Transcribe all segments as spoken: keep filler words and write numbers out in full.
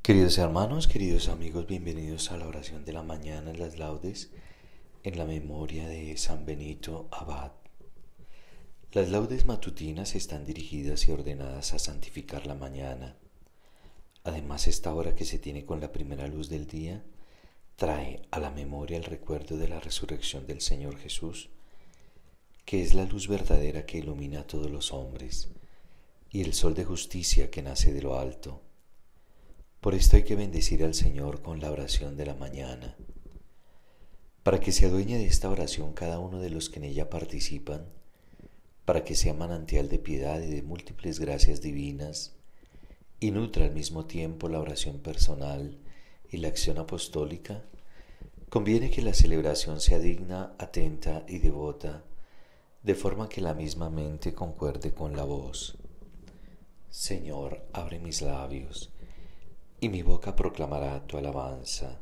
Queridos hermanos, queridos amigos, bienvenidos a la oración de la mañana en las laudes en la memoria de San Benito Abad. Las laudes matutinas están dirigidas y ordenadas a santificar la mañana. Además, esta hora que se tiene con la primera luz del día trae a la memoria el recuerdo de la resurrección del Señor Jesús, que es la luz verdadera que ilumina a todos los hombres, y el sol de justicia que nace de lo alto. Por esto hay que bendecir al Señor con la oración de la mañana, para que se adueñe de esta oración cada uno de los que en ella participan, para que sea manantial de piedad y de múltiples gracias divinas, y nutra al mismo tiempo la oración personal y la acción apostólica. Conviene que la celebración sea digna, atenta y devota, de forma que la misma mente concuerde con la voz. Señor, abre mis labios, y mi boca proclamará tu alabanza.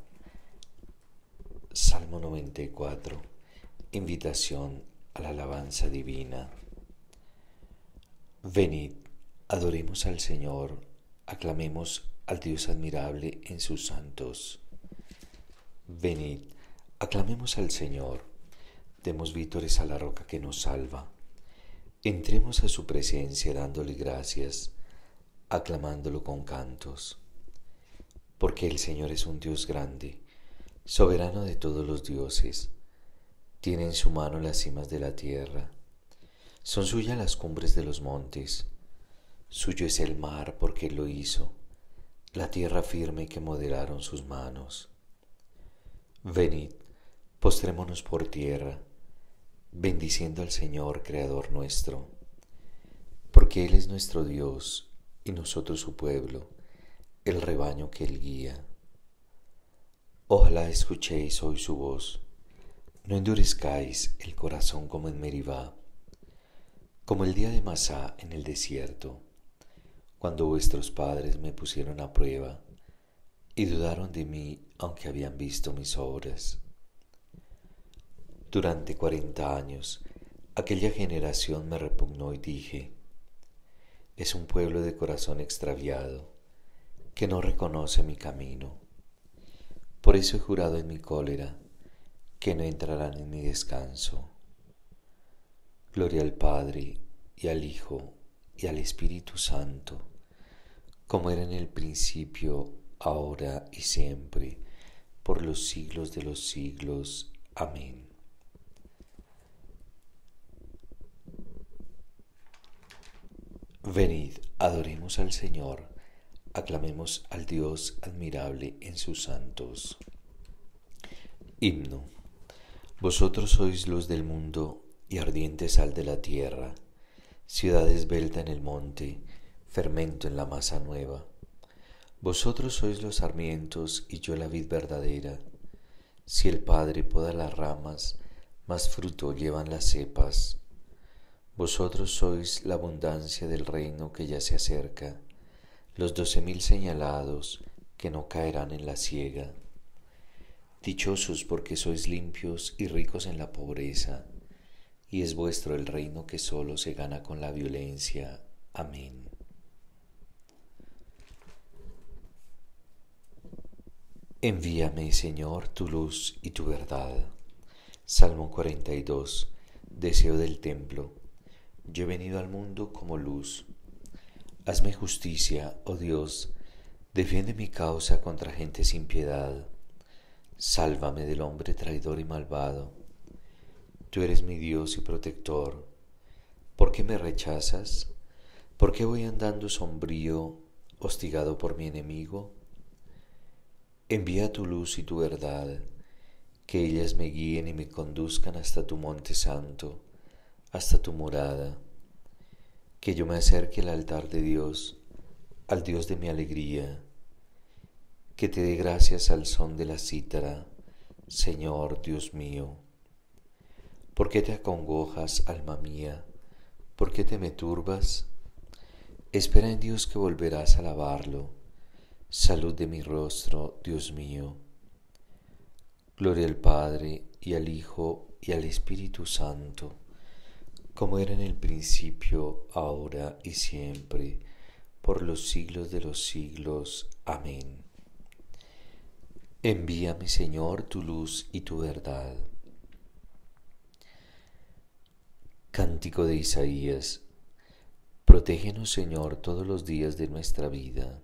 Salmo noventa y cuatro. Invitación a la alabanza divina. Venid, adoremos al Señor, aclamemos al Dios admirable en sus santos. Venid, aclamemos al Señor, demos vítores a la roca que nos salva. Entremos a su presencia dándole gracias, aclamándolo con cantos. Porque el Señor es un Dios grande, soberano de todos los dioses. Tiene en su mano las cimas de la tierra. Son suyas las cumbres de los montes. Suyo es el mar porque Él lo hizo, la tierra firme que modelaron sus manos. Venid, postrémonos por tierra, bendiciendo al Señor, Creador nuestro, porque Él es nuestro Dios y nosotros su pueblo, el rebaño que Él guía. Ojalá escuchéis hoy su voz, no endurezcáis el corazón como en Meribá, como el día de Masá en el desierto, cuando vuestros padres me pusieron a prueba y dudaron de mí aunque habían visto mis obras. Durante cuarenta años aquella generación me repugnó y dije, es un pueblo de corazón extraviado, que no reconoce mi camino. Por eso he jurado en mi cólera que no entrarán en mi descanso. Gloria al Padre, y al Hijo, y al Espíritu Santo, como era en el principio, ahora y siempre, por los siglos de los siglos. Amén. Venid, adoremos al Señor, aclamemos al Dios admirable en sus santos. Himno. Vosotros sois luz del mundo y ardiente sal de la tierra, ciudad esbelta en el monte, fermento en la masa nueva. Vosotros sois los sarmientos y yo la vid verdadera. Si el Padre poda las ramas, más fruto llevan las cepas. Vosotros sois la abundancia del reino que ya se acerca, los doce mil señalados que no caerán en la siega. Dichosos porque sois limpios y ricos en la pobreza, y es vuestro el reino que solo se gana con la violencia. Amén. Envíame, Señor, tu luz y tu verdad. Salmo cuarenta y dos. Deseo del templo. Yo he venido al mundo como luz. Hazme justicia, oh Dios, defiende mi causa contra gente sin piedad. Sálvame del hombre traidor y malvado. Tú eres mi Dios y protector. ¿Por qué me rechazas? ¿Por qué voy andando sombrío, hostigado por mi enemigo? Envía tu luz y tu verdad, que ellas me guíen y me conduzcan hasta tu monte santo, hasta tu morada. Que yo me acerque al altar de Dios, al Dios de mi alegría. Que te dé gracias al son de la cítara, Señor Dios mío. ¿Por qué te acongojas, alma mía? ¿Por qué te me turbas? Espera en Dios que volverás a alabarlo. Salud de mi rostro, Dios mío. Gloria al Padre, y al Hijo, y al Espíritu Santo, como era en el principio, ahora y siempre, por los siglos de los siglos. Amén. Envíame, Señor, tu luz y tu verdad. Cántico de Isaías. Protégenos, Señor, todos los días de nuestra vida.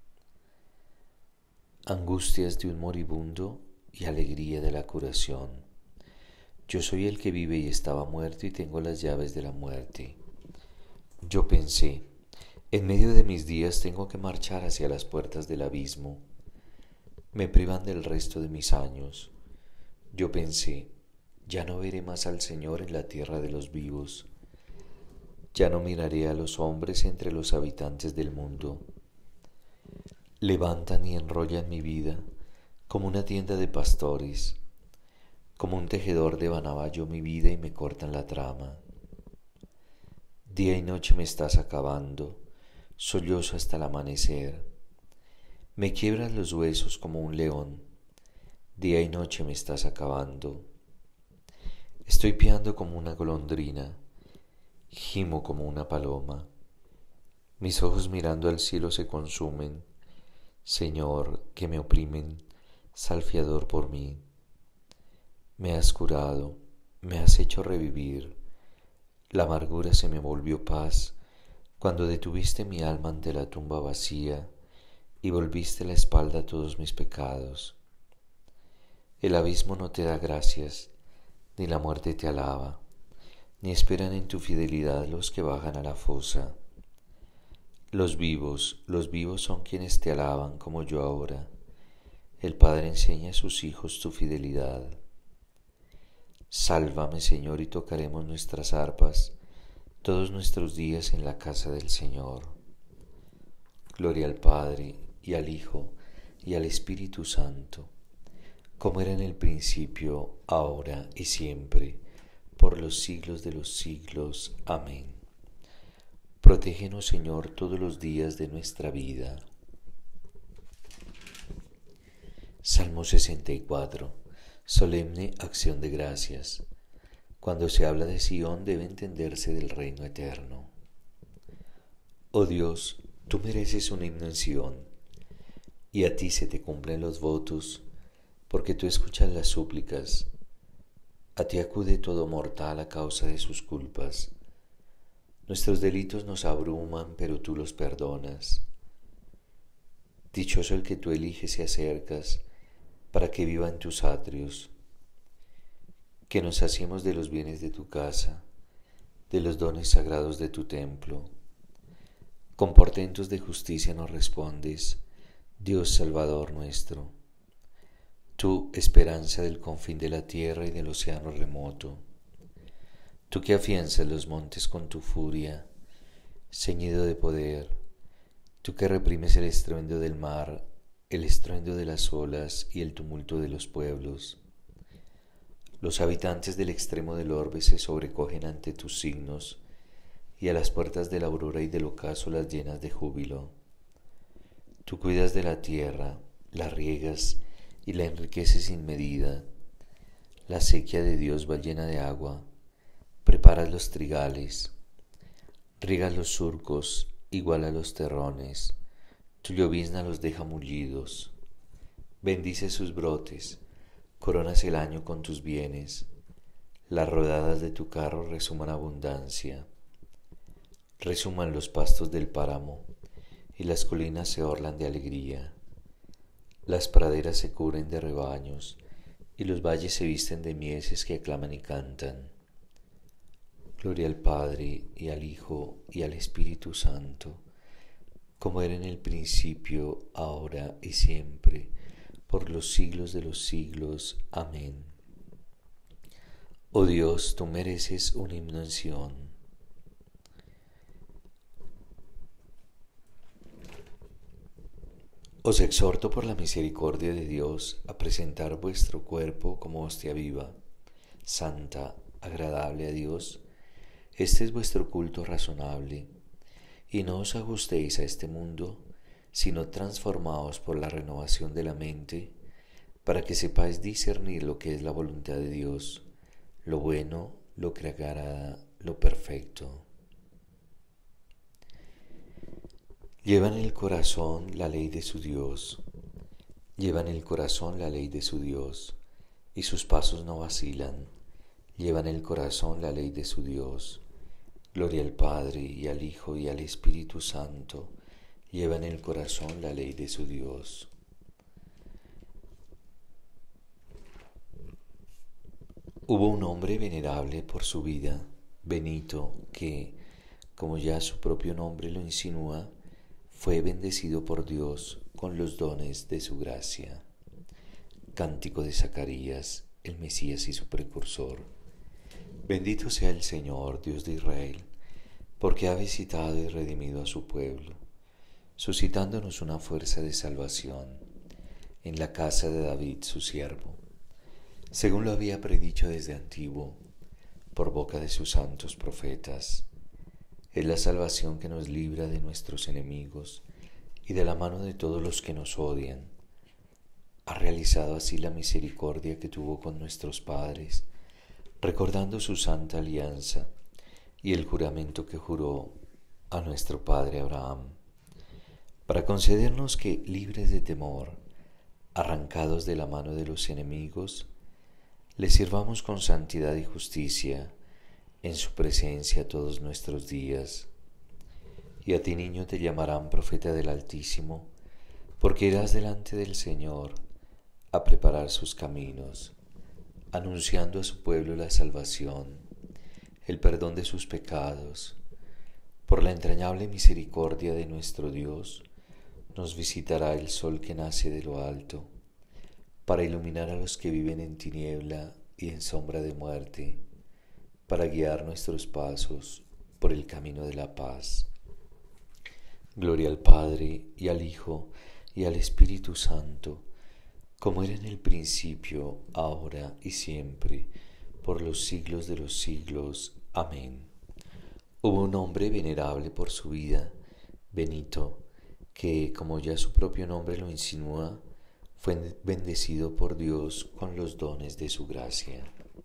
Angustias de un moribundo y alegría de la curación. Yo soy el que vive y estaba muerto y tengo las llaves de la muerte. Yo pensé, en medio de mis días tengo que marchar hacia las puertas del abismo. Me privan del resto de mis años. Yo pensé, ya no veré más al Señor en la tierra de los vivos. Ya no miraré a los hombres entre los habitantes del mundo. Levantan y enrollan mi vida como una tienda de pastores, como un tejedor de yo mi vida y me cortan la trama. Día y noche me estás acabando, sollozo hasta el amanecer. Me quiebras los huesos como un león, día y noche me estás acabando. Estoy piando como una golondrina, gimo como una paloma. Mis ojos mirando al cielo se consumen. Señor, que me oprimen, sal fiador por mí. Me has curado, me has hecho revivir. La amargura se me volvió paz cuando detuviste mi alma ante la tumba vacía y volviste la espalda a todos mis pecados. El abismo no te da gracias, ni la muerte te alaba, ni esperan en tu fidelidad los que bajan a la fosa. Los vivos, los vivos son quienes te alaban como yo ahora. El Padre enseña a sus hijos tu fidelidad. Sálvame, Señor, y tocaremos nuestras arpas todos nuestros días en la casa del Señor. Gloria al Padre, y al Hijo, y al Espíritu Santo, como era en el principio, ahora y siempre, por los siglos de los siglos. Amén. Protégenos, Señor, todos los días de nuestra vida. Salmo sesenta y cuatro. Solemne acción de gracias. Cuando se habla de Sión debe entenderse del reino eterno. Oh Dios, tú mereces un himno en Sión, y a ti se te cumplen los votos, porque tú escuchas las súplicas. A ti acude todo mortal a causa de sus culpas. Nuestros delitos nos abruman, pero tú los perdonas. Dichoso el que tú eliges y acercas para que viva en tus atrios. Que nos saciemos de los bienes de tu casa, de los dones sagrados de tu templo. Con portentos de justicia nos respondes, Dios Salvador nuestro. Tú, esperanza del confín de la tierra y del océano remoto. Tú que afianzas los montes con tu furia, ceñido de poder. Tú que reprimes el estruendo del mar, el estruendo de las olas y el tumulto de los pueblos. Los habitantes del extremo del orbe se sobrecogen ante tus signos, y a las puertas de la aurora y del ocaso las llenas de júbilo. Tú cuidas de la tierra, la riegas y la enriqueces sin medida. La sequía de Dios va llena de agua. Preparas los trigales, riegas los surcos, iguala los terrones. Tu llovizna los deja mullidos. Bendices sus brotes, coronas el año con tus bienes. Las rodadas de tu carro resuman abundancia. Resuman los pastos del páramo, y las colinas se orlan de alegría. Las praderas se cubren de rebaños, y los valles se visten de mieses que aclaman y cantan. Gloria al Padre, y al Hijo, y al Espíritu Santo, como era en el principio, ahora y siempre, por los siglos de los siglos. Amén. Oh Dios, tú mereces un himno en Sión. Os exhorto por la misericordia de Dios a presentar vuestro cuerpo como hostia viva, santa, agradable a Dios. Este es vuestro culto razonable, y no os ajustéis a este mundo, sino transformaos por la renovación de la mente, para que sepáis discernir lo que es la voluntad de Dios, lo bueno, lo que agrada, lo perfecto. Llevan en el corazón la ley de su Dios, Lleva en el corazón la ley de su Dios, y sus pasos no vacilan. Lleva en el corazón la ley de su Dios. Gloria al Padre, y al Hijo, y al Espíritu Santo. Lleva en el corazón la ley de su Dios. Hubo un hombre venerable por su vida, Benito, que, como ya su propio nombre lo insinúa, fue bendecido por Dios con los dones de su gracia. Cántico de Zacarías, el Mesías y su precursor. Bendito sea el Señor, Dios de Israel, porque ha visitado y redimido a su pueblo, suscitándonos una fuerza de salvación en la casa de David su siervo, según lo había predicho desde antiguo, por boca de sus santos profetas. Es la salvación que nos libra de nuestros enemigos y de la mano de todos los que nos odian. Ha realizado así la misericordia que tuvo con nuestros padres, recordando su santa alianza y el juramento que juró a nuestro padre Abraham, para concedernos que, libres de temor, arrancados de la mano de los enemigos, le sirvamos con santidad y justicia en su presencia todos nuestros días. Y a ti, niño, te llamarán profeta del Altísimo, porque irás delante del Señor a preparar sus caminos, anunciando a su pueblo la salvación, el perdón de sus pecados. Por la entrañable misericordia de nuestro Dios, nos visitará el sol que nace de lo alto, para iluminar a los que viven en tiniebla y en sombra de muerte, para guiar nuestros pasos por el camino de la paz. Gloria al Padre, y al Hijo, y al Espíritu Santo, como era en el principio, ahora y siempre, por los siglos de los siglos. Amén. Hubo un hombre venerable por su vida, Benito, que, como ya su propio nombre lo insinúa, fue bendecido por Dios con los dones de su gracia.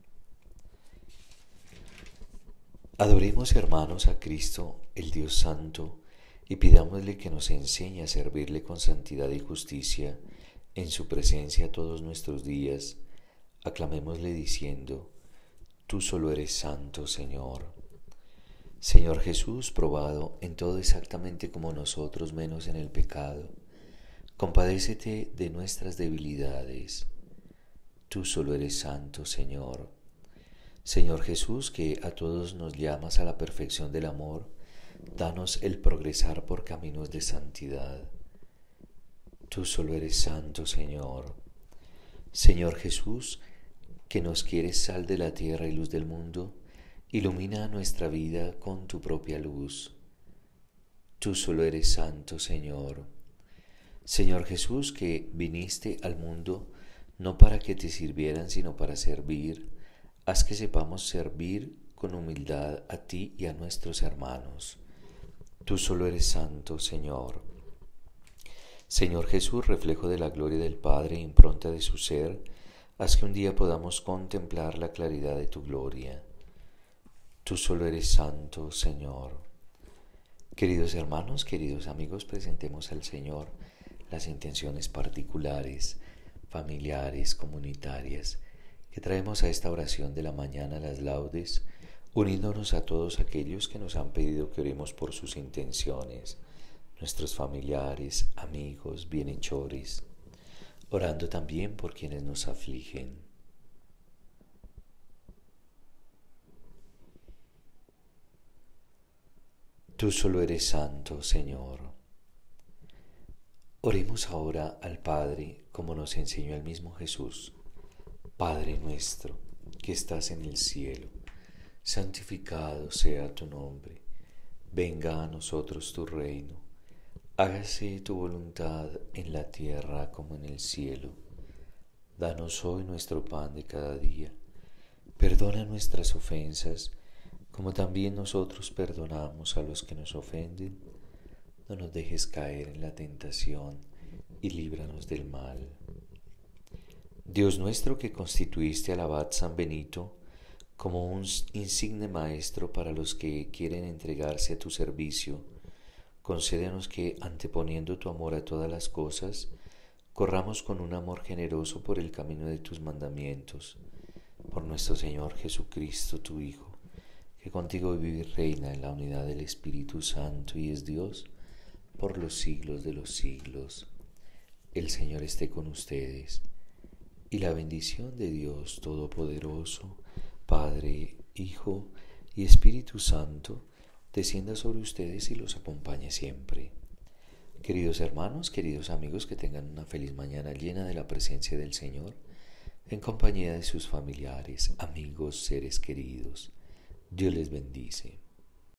Adoremos, hermanos, a Cristo, el Dios Santo, y pidámosle que nos enseñe a servirle con santidad y justicia en su presencia todos nuestros días. Aclamémosle diciendo: Tú solo eres santo, Señor. Señor Jesús, probado en todo exactamente como nosotros, menos en el pecado, compadécete de nuestras debilidades. Tú solo eres santo, Señor. Señor Jesús, que a todos nos llamas a la perfección del amor, danos el progresar por caminos de santidad. Tú solo eres santo, Señor. Señor Jesús, que nos quieres sal de la tierra y luz del mundo, ilumina nuestra vida con tu propia luz. Tú solo eres santo, Señor. Señor Jesús, que viniste al mundo no para que te sirvieran, sino para servir, haz que sepamos servir con humildad a ti y a nuestros hermanos. Tú solo eres santo, Señor. Señor Jesús, reflejo de la gloria del Padre e impronta de su ser, haz que un día podamos contemplar la claridad de tu gloria. Tú solo eres santo, Señor. Queridos hermanos, queridos amigos, presentemos al Señor las intenciones particulares, familiares, comunitarias, que traemos a esta oración de la mañana, las laudes, uniéndonos a todos aquellos que nos han pedido que oremos por sus intenciones, nuestros familiares, amigos, bienhechores, orando también por quienes nos afligen. Tú solo eres santo, Señor. Oremos ahora al Padre, como nos enseñó el mismo Jesús. Padre nuestro, que estás en el cielo, santificado sea tu nombre. Venga a nosotros tu reino. Hágase tu voluntad en la tierra como en el cielo. Danos hoy nuestro pan de cada día. Perdona nuestras ofensas, como también nosotros perdonamos a los que nos ofenden. No nos dejes caer en la tentación y líbranos del mal. Dios nuestro, que constituiste al abad San Benito como un insigne maestro para los que quieren entregarse a tu servicio, concédenos que, anteponiendo tu amor a todas las cosas, corramos con un amor generoso por el camino de tus mandamientos, por nuestro Señor Jesucristo, tu Hijo, que contigo vive y reina en la unidad del Espíritu Santo y es Dios por los siglos de los siglos. El Señor esté con ustedes, y la bendición de Dios Todopoderoso, Padre, Hijo y Espíritu Santo, descienda sobre ustedes y los acompañe siempre. Queridos hermanos, queridos amigos, que tengan una feliz mañana llena de la presencia del Señor, en compañía de sus familiares, amigos, seres queridos. Dios les bendice.